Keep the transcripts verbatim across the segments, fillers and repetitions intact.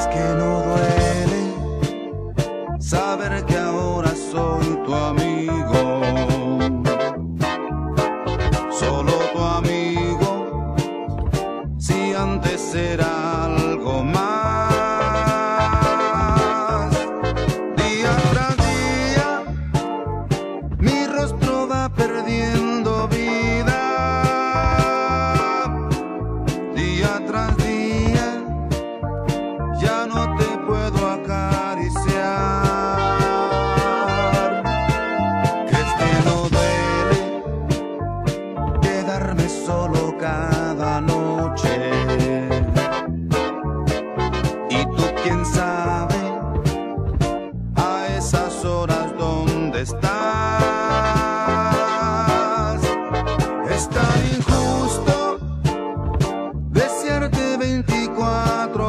¿Crees que no duele saber que ahora soy tu amigo? Solo tu amigo, si antes era algo más. Día tras día mi rostro va perdiendo vida. Día tras día ya no te puedo acariciar. ¿Crees que no duele quedarme solo cada noche? Y tú, quién sabe, a esas horas dónde estás. Es tan injusto desearte veinticuatro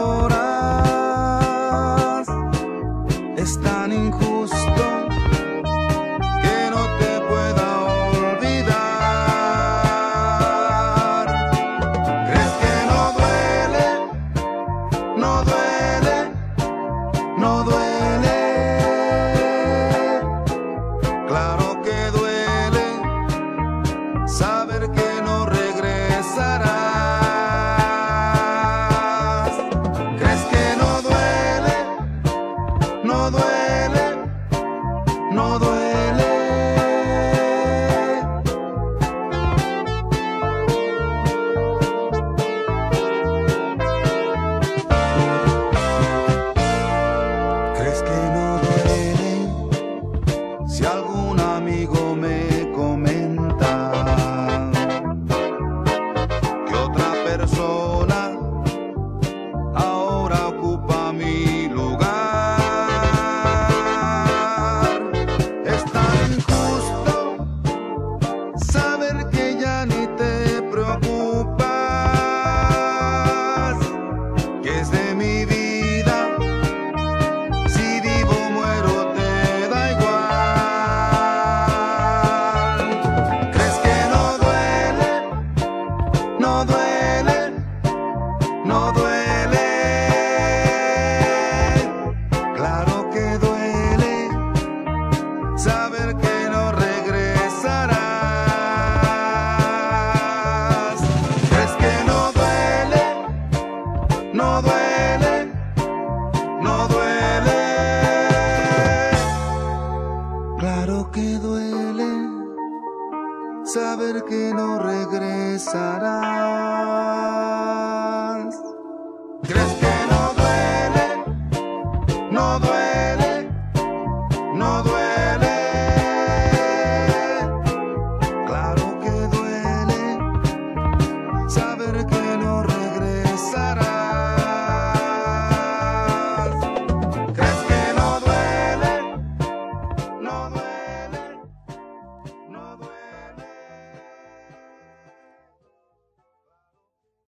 horas. Es tan injusto que no te pueda olvidar. ¿Crees que no duele? No duele, no duele. Claro que duele saber que no regresarás. ¿Crees que no duele? No duele, no duele. ¿Crees que no duele si algún amigo me comenta que otra persona ahora ocupa mi lugar? Es tan injusto saber que ya ni te preocupas, que es de mi vida, si vivo o muero te da igual. ¿Crees que no duele? No duele.